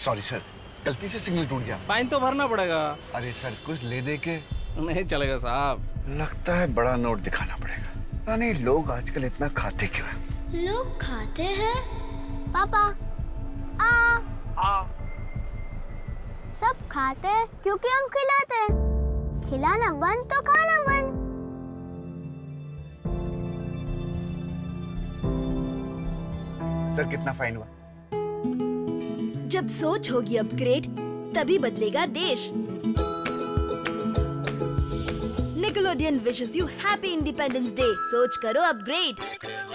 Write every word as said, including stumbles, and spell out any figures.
Sorry sir, गलती से signal टूट गया। फाइन तो भरना पड़ेगा। अरे सर कुछ ले दे के। नहीं चलेगा साहब। लगता है बड़ा नोट दिखाना पड़ेगा। पता नहीं लोग आजकल इतना खाते क्यों हैं। लोग खाते हैं? पापा आ आ सब खाते हैं क्योंकि हम खिलाते हैं। खिलाना बंद तो खाना बंद। सर कितना फाइन हुआ? जब सोच होगी अपग्रेड तभी बदलेगा देश। Nickelodeon wishes you happy independence day. सोच करो अपग्रेड।